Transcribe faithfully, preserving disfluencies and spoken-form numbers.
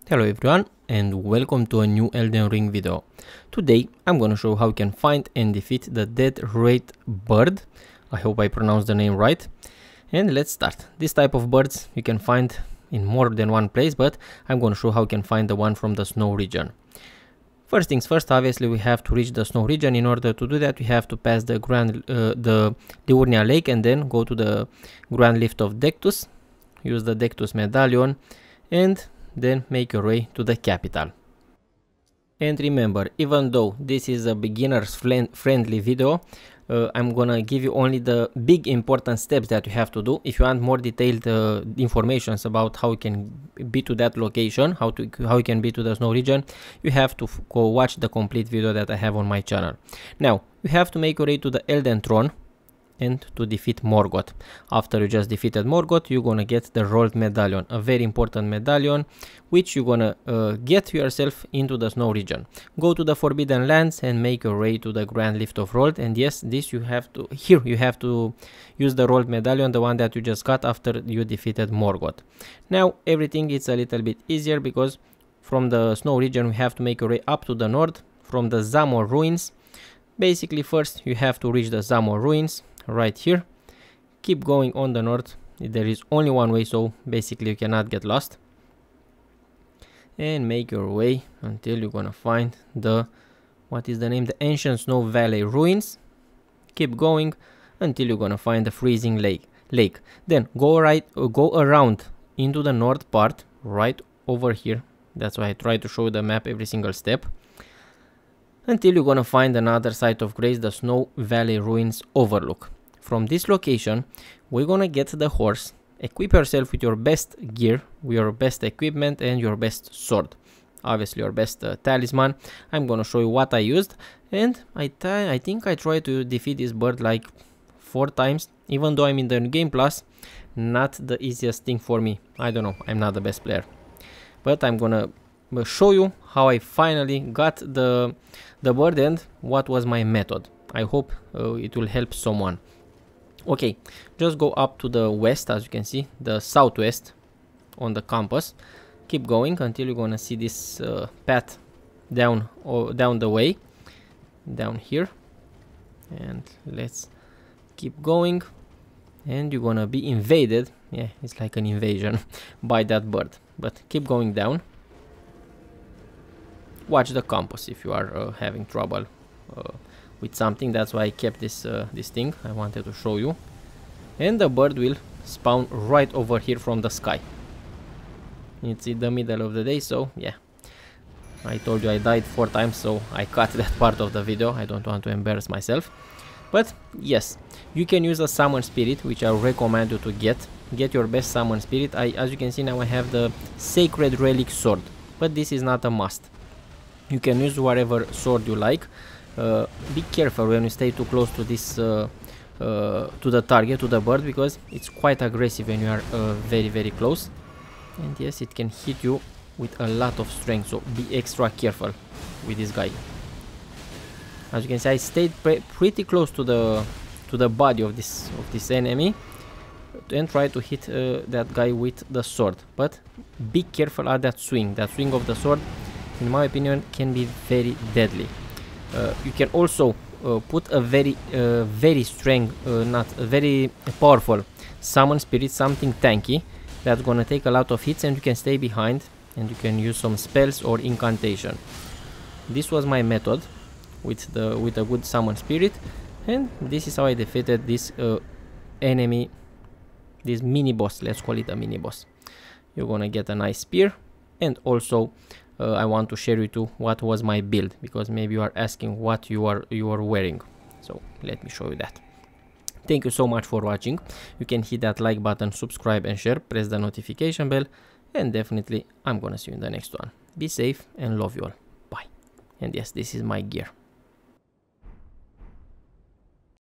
Hello everyone and welcome to a new Elden Ring video. Today I'm gonna show how you can find and defeat the Death Wraith bird. I hope I pronounced the name right. And let's start. This type of birds you can find in more than one place, but I'm gonna show how you can find the one from the snow region. First things first, obviously we have to reach the snow region. In order to do that we have to pass the Grand uh, the Liurnia Lake and then go to the Grand Lift of Dectus. Use the Dectus medallion and then make your way to the capital. And remember, even though this is a beginner's friendly video, uh, I'm gonna give you only the big important steps that you have to do. If you want more detailed uh, information about how you can be to that location, how to how you can be to the snow region, you have to go watch the complete video that I have on my channel. Now you have to make your way to the Elden Throne and to defeat Morgoth. After you just defeated Morgoth, you're gonna get the rolled medallion, a very important medallion which you're gonna uh, get yourself into the snow region. Go to the Forbidden Lands and make your way to the Grand Lift of Rold, and yes, this you have to here you have to use the rolled medallion, the one that you just got after you defeated Morgoth. Now everything is a little bit easier because from the snow region we have to make your way up to the north from the Zamor ruins. Basically first you have to reach the Zamor ruins right here. Keep going on the north. There is only one way, so basically you cannot get lost, and make your way until you're gonna find the what is the name the Ancient Snow Valley ruins. Keep going until you're gonna find the Freezing Lake lake then go right uh, go around into the north part right over here. That's why I try to show the map every single step until you're gonna find another site of grace, the Snow Valley Ruins Overlook. From this location we're gonna get the horse. Equip yourself with your best gear, with your best equipment and your best sword, obviously your best uh, talisman. I'm gonna show you what I used, and I, I think I tried to defeat this bird like four times, even though I'm in the Game Plus. Not the easiest thing for me. I don't know, I'm not the best player, but I'm gonna show you how I finally got the the bird and what was my method. I hope uh, it will help someone. Okay, just go up to the west, as you can see, the southwest on the compass. Keep going until you're gonna see this uh, path down or down the way, down here, and let's keep going. And you're gonna be invaded. Yeah, it's like an invasion by that bird. But keep going down. Watch the compass if you are uh, having trouble uh, with something. That's why I kept this uh, this thing. I wanted to show you. And the bird will spawn right over here from the sky. It's in the middle of the day, so yeah, I told you I died four times, so I cut that part of the video. I don't want to embarrass myself. But yes, you can use a summon spirit, which I recommend you to get get your best summon spirit. I as you can see now I have the Sacred Relic sword, but this is not a must. You can use whatever sword you like. Uh, be careful when you stay too close to this uh, uh, to the target, to the bird, because it's quite aggressive when you are uh, very very close, and yes, it can hit you with a lot of strength, so be extra careful with this guy. As you can see, I stayed pre pretty close to the to the body of this of this enemy and try to hit uh, that guy with the sword, but be careful at that swing. That swing of the sword, in my opinion, can be very deadly. Uh, you can also uh, put a very uh, very strong, uh, not a very powerful summon spirit, something tanky that's gonna take a lot of hits, and you can stay behind and you can use some spells or incantation. This was my method with the with a good summon spirit, and this is how I defeated this uh, enemy, this mini boss. Let's call it a mini boss. You're gonna get a nice spear, and also Uh, I want to share with you what was my build, because maybe you are asking what you are you are wearing. So let me show you that. Thank you so much for watching. You can hit that like button, subscribe and share, press the notification bell, and definitely I'm gonna see you in the next one. Be safe and love you all. Bye. And yes, this is my gear.